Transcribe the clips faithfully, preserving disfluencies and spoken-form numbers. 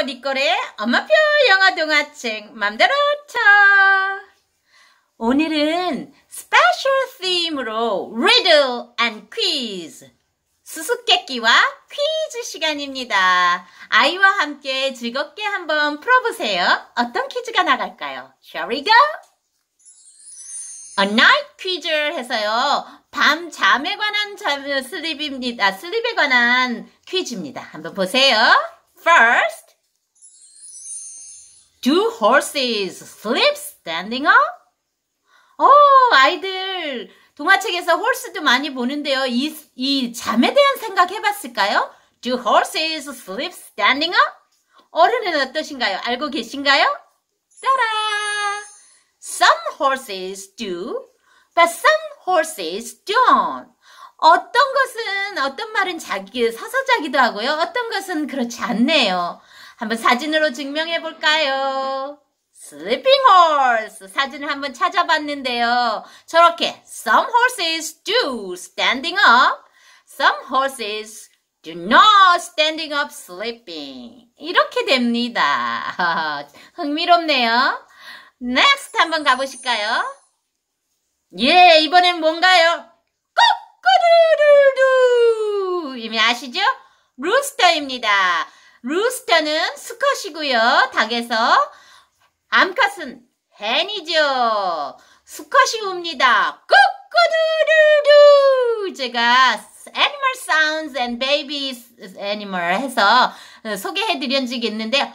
니꼬의 엄마표 영어 동화책 맘대로 쳐. 오늘은 스페셜 팀으로 riddle and quiz, 수수께끼와 퀴즈 시간입니다. 아이와 함께 즐겁게 한번 풀어보세요. 어떤 퀴즈가 나갈까요? Shall we go? A night quiz 해서요. 밤 잠에 관한 잠, 슬립입니다. 슬립에 관한 퀴즈입니다. 한번 보세요. First, do horses sleep standing up? 어, 아이들 동화책에서 horse도 많이 보는데요. 이, 이 잠에 대한 생각 해봤을까요? Do horses sleep standing up? 어른은 어떠신가요? 알고 계신가요? 따라! Some horses do, but some horses don't. 어떤 것은, 어떤 말은 자기, 서서 자기도 하고요. 어떤 것은 그렇지 않네요. 한번 사진으로 증명해 볼까요? Sleeping horse. 사진을 한번 찾아봤는데요. 저렇게 some horses do standing up, some horses do not standing up sleeping. 이렇게 됩니다. 흥미롭네요. Next 한번 가보실까요? 예, 이번엔 뭔가요? 꼬꾸루루루. 이미 아시죠? 루스터입니다. 루스터는 수컷이고요. 닭에서 암컷은 hen이죠. 수컷이 웁니다. 꼬꾸루루루. 제가 animal sounds and babies animal 해서 소개해드린 적이 있는데요.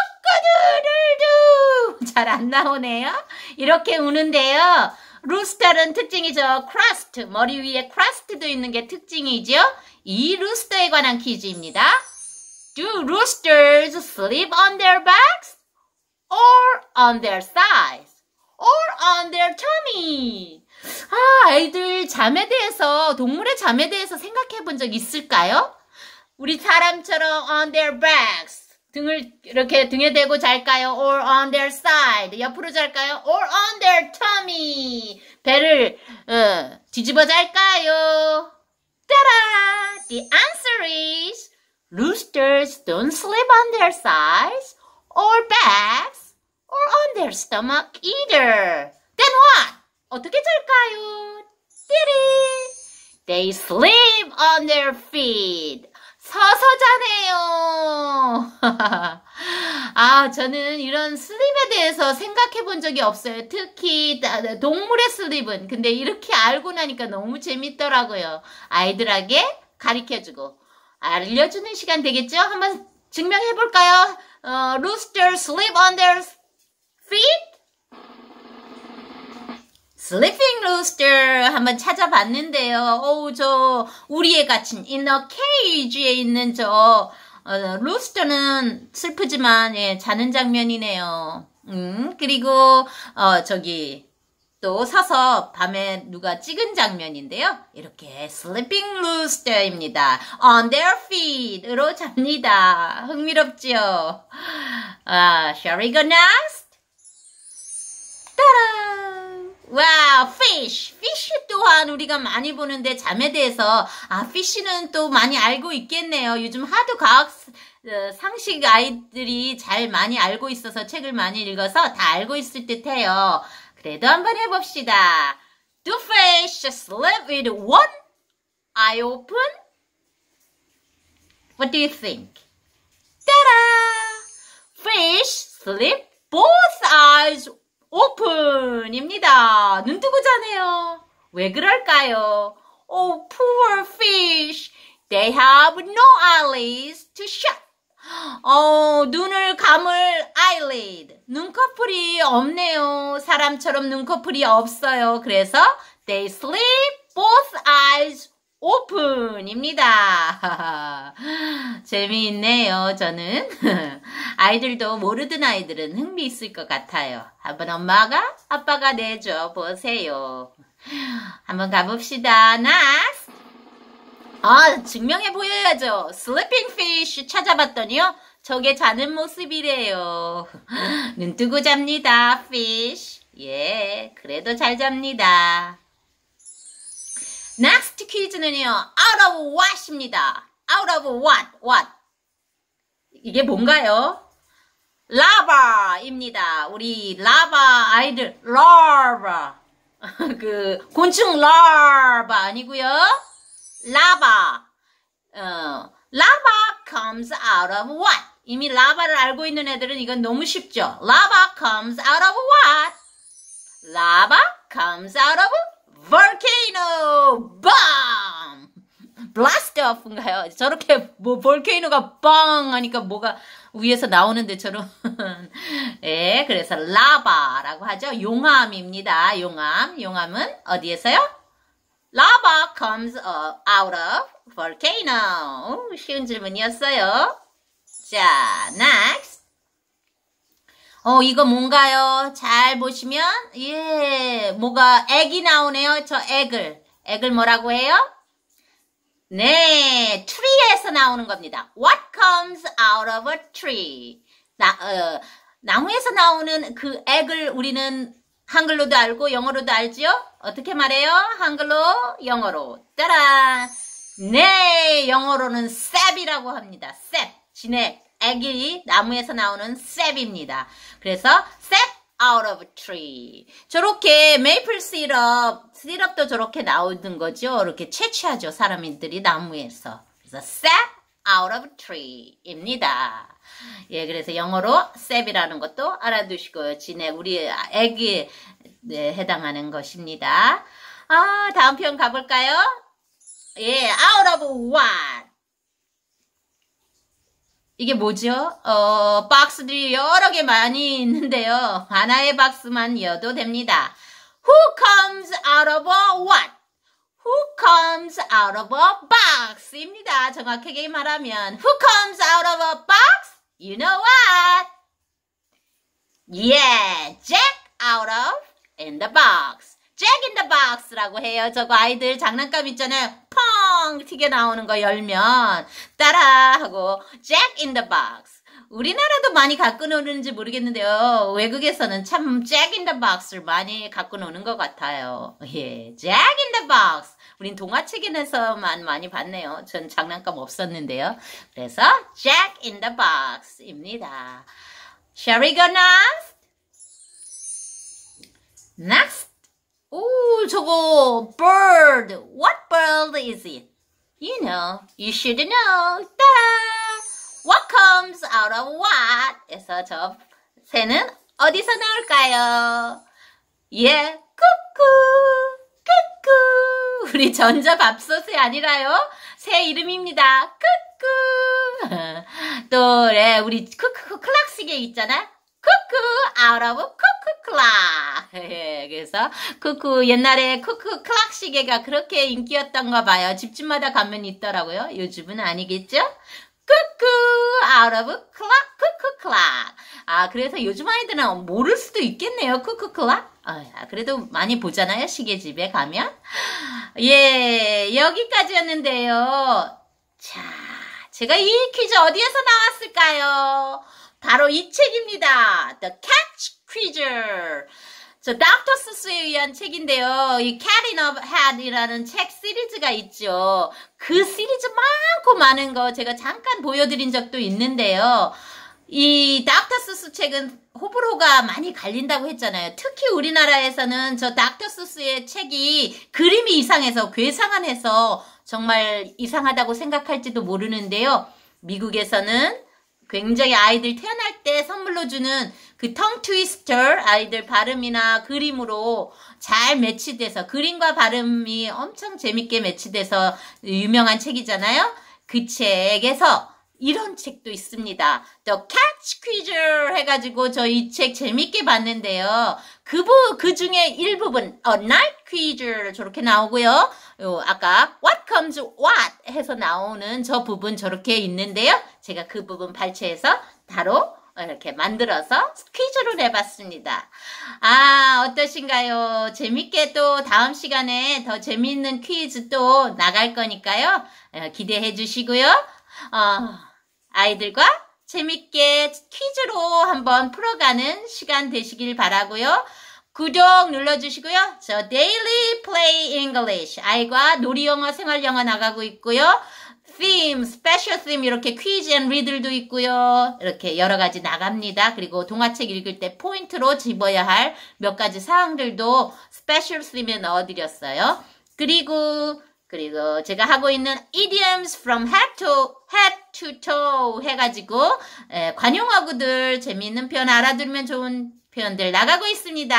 꼬꾸루루루. 잘 안 나오네요. 이렇게 우는데요. 루스터는 특징이죠. 크러스트, 머리 위에 크러스트도 있는 게 특징이죠. 이 루스터에 관한 퀴즈입니다. Do roosters sleep on their backs? Or on their sides? Or on their tummy? 아, 아이들 잠에 대해서, 동물의 잠에 대해서 생각해 본 적 있을까요? 우리 사람처럼 on their backs. 등을 이렇게 등에 대고 잘까요? Or on their side. 옆으로 잘까요? Or on their tummy. 배를 어, 뒤집어 잘까요? 따라! The answer is roosters don't sleep on their sides or backs or on their stomach either. Then what? 어떻게 잘까요? 띠리! They sleep on their feet. 서서 자네요. 아, 저는 이런 슬립에 대해서 생각해 본 적이 없어요. 특히 동물의 슬립은. 근데 이렇게 알고 나니까 너무 재밌더라고요. 아이들에게 가르쳐주고 알려주는 시간 되겠죠? 한번 증명해 볼까요? 어, Rooster sleep on their feet? Sleeping rooster 한번 찾아봤는데요. 오, 저 우리에 갇힌 in a cage에 있는 저 어, 루스터는 슬프지만 예, 자는 장면이네요. 음, 그리고 어, 저기 또 서서 밤에 누가 찍은 장면인데요. 이렇게 sleeping rooster입니다. On their feet으로 잡니다. 흥미롭지요? 아, shall we go next? 따라! 와우, fish. fish 또한 우리가 많이 보는데 잠에 대해서 아, fish는 또 많이 알고 있겠네요. 요즘 하도 과학 어, 상식 아이들이 잘 많이 알고 있어서 책을 많이 읽어서 다 알고 있을 듯해요. 그래도 한번 해봅시다. Do fish sleep with one eye open? What do you think? 따라! Fish sleep both eyes open입니다. 눈 뜨고 자네요. 왜 그럴까요? Oh, poor fish. They have no eyelids to shut. 어, 눈을 감을 eyelid. 눈꺼풀이 없네요. 사람처럼 눈꺼풀이 없어요. 그래서 they sleep both eyes open입니다. 재미있네요, 저는. 아이들도 모르던 아이들은 흥미 있을 것 같아요. 한번 엄마가 아빠가 내줘 보세요. 한번 가봅시다. Next. 아, 증명해 보여야죠. Sleeping fish 찾아봤더니요. 저게 자는 모습이래요. 눈 뜨고 잡니다, fish. 예, 그래도 잘 잡니다. Next 퀴즈는요. Out of what입니다. Out of what? What? 이게 뭔가요? 라바입니다. 우리 라바 아이들 라바 그 곤충 라바 아니고요. 라바 어, 라바 comes out of what? 이미 라바를 알고 있는 애들은 이건 너무 쉽죠. 라바 comes out of what? 라바 comes out of volcano. bomb. blast off인가요? 저렇게 뭐 볼케이노가 빵 하니까 뭐가 위에서 나오는데 처럼 예, 그래서 라바라고 하죠. 용암입니다. 용암. 용암은 어디에서요? Lava comes out of volcano. 오, 쉬운 질문이었어요. 자, next. 어, 이거 뭔가요? 잘 보시면 예, 뭐가 액이 나오네요. 저 액을. 액을 뭐라고 해요? 네, tree에서 나오는 겁니다. What comes out of a tree? 나, 어, 나무에서 나오는 그 액을 우리는 한글로도 알고 영어로도 알지요? 어떻게 말해요? 한글로, 영어로. 따란! 네, 영어로는 셉이라고 합니다. 셉. 진액, 액이 나무에서 나오는 셉입니다. 그래서 셉 out of tree. 저렇게 메이플 시럽, 시럽도 저렇게 나오는 거죠. 이렇게 채취하죠. 사람들이 나무에서. 그래서 셉 out of tree입니다. 예, 그래서 영어로 셉이라는 것도 알아두시고요. 진액, 우리 액이 네, 해당하는 것입니다. 아, 다음 편 가볼까요? 예, out of what? 이게 뭐죠? 어, 박스들이 여러 개 많이 있는데요. 하나의 박스만 이어도 됩니다. Who comes out of a what? Who comes out of a box? 입니다. 정확하게 말하면 Who comes out of a box? You know what? Yeah, Jack out of in the box. Jack in the box라고 해요. 저거 아이들 장난감 있잖아요. 펑 튀겨 나오는 거 열면 따라 하고 Jack in the box. 우리나라도 많이 갖고 노는지 모르겠는데요. 외국에서는 참 Jack in the box를 많이 갖고 노는 것 같아요. 예, Jack in the box. 우린 동화책에서만 많이 봤네요. 전 장난감 없었는데요. 그래서 Jack in the box입니다. Shall we go next? Next. 오, 저거 bird. What bird is it? You know, you should know. 따라. What comes out of what? 에서 저 새는 어디서 나올까요? 예, 쿠쿠, 쿠쿠. 우리 전자밥솥이 아니라요. 새 이름입니다. 쿠쿠. 또, 예, 우리 쿠쿠 클락 시계 있잖아. 쿠쿠 out of 쿠쿠 클락. 예, 그래서 쿠쿠 옛날에 쿠쿠 클락 시계가 그렇게 인기였던가 봐요. 집집마다 가면 있더라고요. 요즘은 아니겠죠? 쿠쿠 out of clock, 쿠쿠 클락. 아, 그래서 요즘 아이들은 모를 수도 있겠네요. 쿠쿠 클락. 아, 그래도 많이 보잖아요. 시계집에 가면. 예, 여기까지였는데요. 자, 제가 이 퀴즈 어디에서 나왔을까요? 바로 이 책입니다. The Catch Quiz. 저 닥터 스스에 의한 책인데요. 이 Cat in a Hat이라는 책 시리즈가 있죠. 그 시리즈 많고 많은 거 제가 잠깐 보여드린 적도 있는데요. 이 닥터 스스 책은 호불호가 많이 갈린다고 했잖아요. 특히 우리나라에서는 저 닥터 스스의 책이 그림이 이상해서 괴상한해서 정말 이상하다고 생각할지도 모르는데요. 미국에서는 굉장히 아이들 태어날 때 선물로 주는 그 텅 트위스터 아이들 발음이나 그림으로 잘 매치돼서 그림과 발음이 엄청 재밌게 매치돼서 유명한 책이잖아요. 그 책에서 이런 책도 있습니다. The Catch Quiz 해가지고 저 이 책 재밌게 봤는데요. 그, 부, 그 중에 일부분 A Night Quiz 저렇게 나오고요. 요 아까 What comes what 해서 나오는 저 부분 저렇게 있는데요. 제가 그 부분 발췌해서 바로 이렇게 만들어서 퀴즈로 내봤습니다. 아, 어떠신가요? 재밌게 또 다음 시간에 더 재미있는 퀴즈 또 나갈 거니까요. 기대해 주시고요. 어, 아이들과 재밌게 퀴즈로 한번 풀어가는 시간 되시길 바라고요. 구독 눌러주시고요. 저 Daily Play English 아이과 놀이영어 생활영어 나가고 있고요. theme, special theme 이렇게 퀴즈 앤 리들도 있고요. 이렇게 여러 가지 나갑니다. 그리고 동화책 읽을 때 포인트로 집어야 할 몇 가지 사항들도 special theme에 넣어드렸어요. 그리고 그리고 제가 하고 있는 idioms from head to head to toe 해가지고 에, 관용어구들 재미있는 표현 알아두면 좋은 표현들 나가고 있습니다.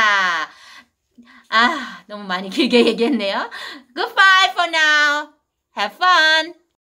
아, 너무 많이 길게 얘기했네요. Goodbye for now. Have fun.